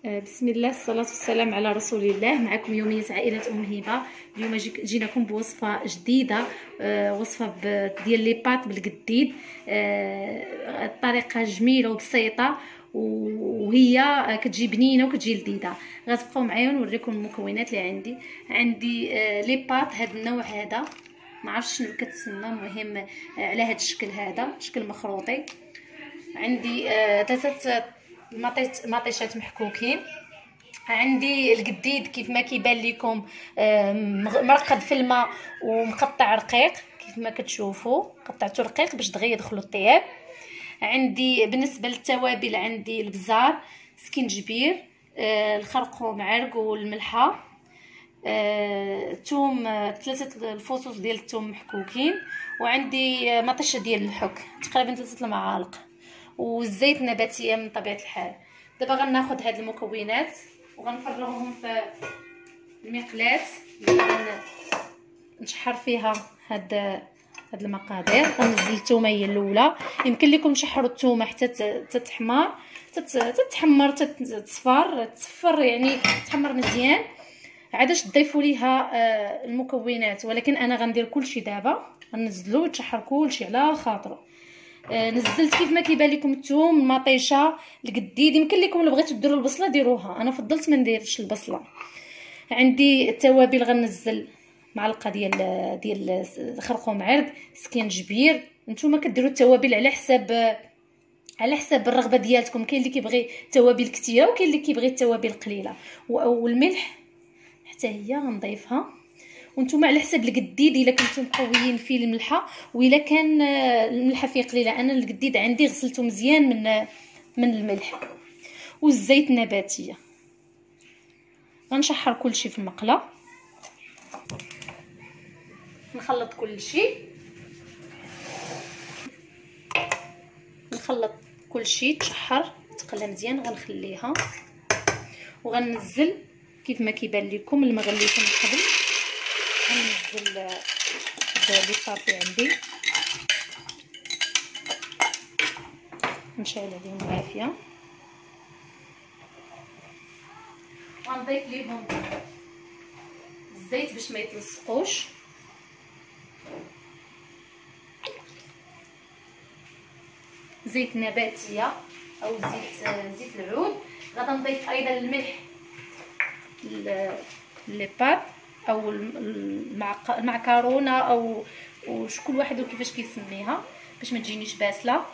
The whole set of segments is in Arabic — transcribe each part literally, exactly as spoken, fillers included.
آه، بسم الله، الصلاة والسلام على رسول الله. معكم يومية عائلة أم هبة. اليوم جيناكم بوصفة جديدة، آه، وصفة ديال لي بات بالقديد. آه، الطريقة جميلة وبسيطة، وهي كتجي بنينه وكتجي لذيذه. غتبقاو معايا ونوريكم المكونات اللي عندي. عندي آه، لي بات هذا النوع هذا، ما عرفتش شنو كتسمى، المهم آه، على هذا الشكل هذا، شكل مخروطي. عندي آه، ثلاثه مطيط مطيشات محكوكين. عندي القديد كيف ما كيبان لكم، آه، مرقد في الماء ومقطع رقيق كيف ما كتشوفوا، قطعته رقيق باش دغيا يدخلوا الطياب. عندي بالنسبه للتوابل عندي البزار، سكينجبير، آه، الخرقوم عرق والملحه، آه، توم، آه، ثلاثه الفصوص ديال الثوم محكوكين. وعندي آه، مطيشه ديال الحك تقريبا ثلاثه المعالق، والزيت نباتيه من طبيعه الحال. دابا غناخذ هاد المكونات وغنفرغهم في المقلاة اللي نشحر فيها هاد هاد المقادير. غنزل الثوميه الاولى، يمكن لكم تشحروا الثومه حتى تتحمر، تتحمر، تتصفر تصفر، يعني تحمر مزيان عادش تضيفوا ليها المكونات. ولكن انا غندير كلشي دابا، غنزلو وتشحر كلشي على خاطرو. نزلت كيف ما كيبان لكم الثوم، المطيشه، القديد. يمكن لكم الا بغيتوا ديروا البصله ديروها، انا فضلت ما نديرش البصله. عندي التوابل، غنزل معلقه ديال ديال خرقوم عرق، سكينجبير. نتوما كديروا التوابل على حساب على حساب الرغبه ديالكم، كاين اللي كيبغي توابل كثيره وكاين اللي كيبغي التوابل قليله. والملح حتى هي غنضيفها، وانتم على حسب القديد الا كنتم مقويين فيه الملحه، والا كان الملحه فيه قليله. انا القديد عندي غسلته مزيان من من الملح. والزيت النباتيه. غنشحر كلشي في المقله، نخلط كلشي، نخلط كلشي تشحر تقلى مزيان. غنخليها وغنزل كيف ما كيبان لكم الماء غليته من قبل. غنزل لي صافي عندي، نشعل عليهم العافيه، غنضيف ليهم الزيت باش ما يتلصقوش. زيت نباتيه او زيت زيت العود. غادا نضيف ايضا الملح، لي بات او المعكرونه او وش كل واحد وكيفاش كيسميها باش ما تجينيش باسله.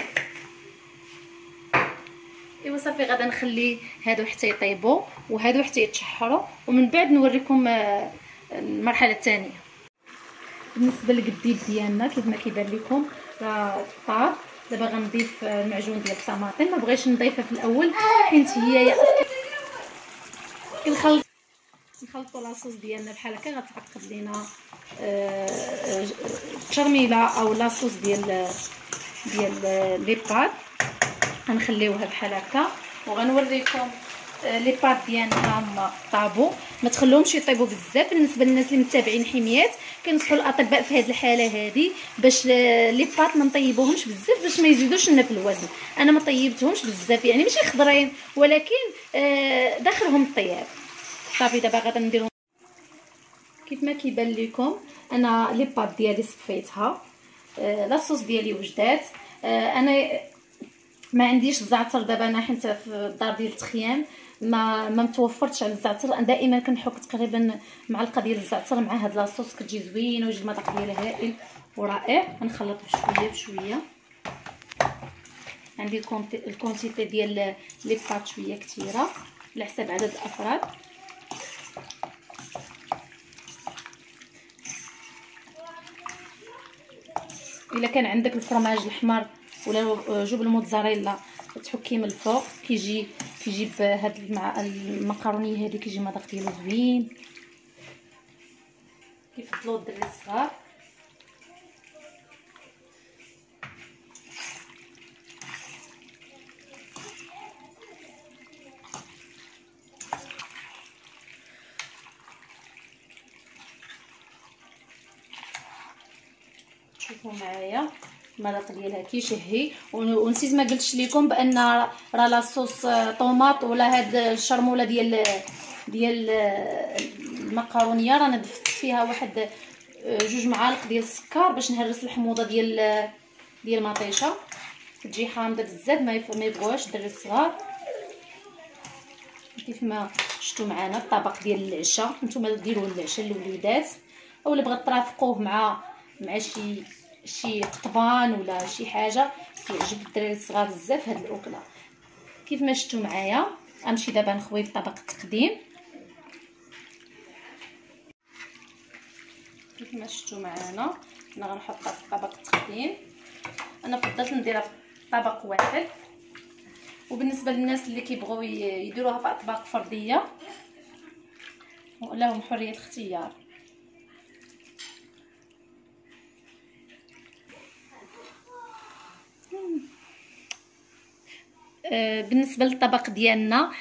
ايوا صافي، غادا نخلي هادو حتى يطيبوا وهادو حتى يتشحروا، ومن بعد نوريكم المرحله الثانيه. بالنسبه للقديد ديالنا كيف ما كيبان لكم راه طاب. دابا غنضيف المعجون ديال الطماطم، ما بغيتش نضيفها في الاول حيت هي يا اصلا كنخلط نخلطوا لاصوص ديالنا بحال هكا. غتعقد لينا الترميله او لاصوص ديال ديال لي بات. غنخليوها بحال هكا وغنوريكم لي بات ديالنا هما طابوا. ما تخلوهمش يطيبوا بزاف. بالنسبه للناس اللي متابعين حميات، كنصحوا الاطباء في هذه الحاله هذه باش لي بات ما نطيبوهمش بزاف باش ما يزيدوش لنا في الوزن. انا ما طيبتهمش بزاف، يعني ماشي خضرين ولكن داخلهم الطياب. صافي دابا غادا نديرهم كيف ما كيبان لكم. انا لي بات ديالي صفيتها، لاصوص ديالي وجدات. انا ما عنديش الزعتر دابا، انا حيت في الدار ديال التخيام ما ما متوفرتش على الزعتر. دائما كنحك تقريبا معلقه ديال الزعتر مع هاد لاصوص، كتجي زوينه ويجي المذاق ديالها هائل ورائع. غنخلط بشويه بشويه. عندي الكونتيتي ديال لي بات شويه كثيره على حساب عدد الافراد. الا كان عندك الفرماج الاحمر ولا جبن الموتزاريلا تحكيه من الفوق، كيجي كيجيب هاد المقرونيه هذه كيجي مذاق ديالو زوين. كيفضلوا الدراري الصغار. شوفوا معايا المذاق ديالها كيشهي. ونسيت ما قلتش لكم بان راه لاصوص طوماط ولا هاد الشرموله ديال ديال المقارونيه رانا دفت فيها واحد جوج معالق ديال السكر باش نهرس الحموضه ديال ديال المطيشه، تجي حامضه بزاف ما يبغوهاش الدراري الصغار. كيف ما شفتوا معنا الطبق ديال العشاء، نتوما ديروه للعشاء للوليدات، اولا بغيت ترافقوه مع مع شي شي قطبان ولا شي حاجه كيعجب الدراري الصغار بزاف هاد الاكله. كيف ما شفتوا معايا غنمشي دابا نخوي في طبق التقديم. كيف ما شفتوا معنا انا غنحطها في طبق التقديم. انا فضلت نديرها في طبق واحد، وبالنسبه للناس اللي كيبغوا يديروها في اطباق فرديه لهم حريه الاختيار. بالنسبه للطبق ديالنا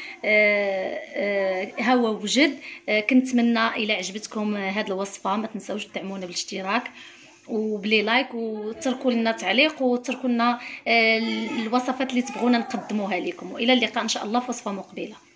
ها هو وجد. كنتمنى الى عجبتكم هذه الوصفه ما تنساوش تدعمونا بالاشتراك وبلي لايك، وتركوا لنا تعليق، وتركوا لنا الوصفات اللي تبغونا نقدموها لكم. والى اللقاء ان شاء الله في وصفه مقبله.